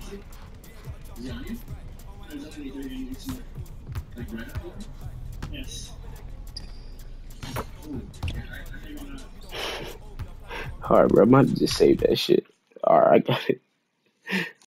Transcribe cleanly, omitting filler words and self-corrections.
Alright, bro. I might just save that shit. Alright, I got it.